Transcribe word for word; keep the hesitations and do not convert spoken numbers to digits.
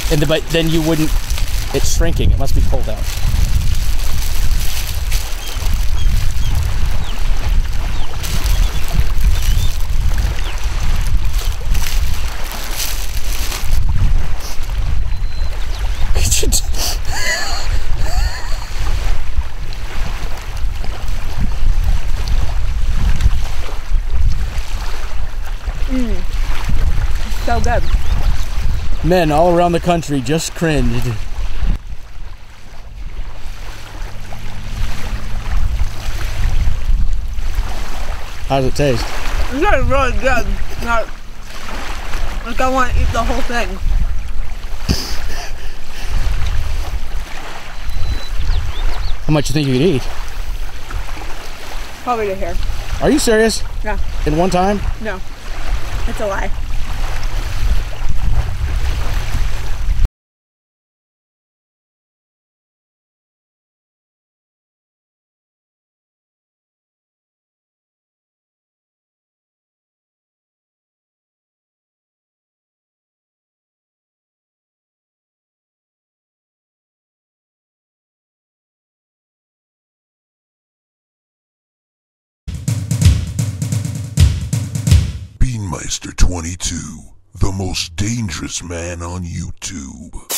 And the, but then you wouldn't. It's shrinking. It must be pulled out. Mmm. So good. Men all around the country just cringed. How does it taste? It's really, really good. Like, like I want to eat the whole thing. How much you think you could eat? Probably to here. Are you serious? Yeah. In one time? No. It's a lie. Meister twenty-two, the most dangerous man on YouTube.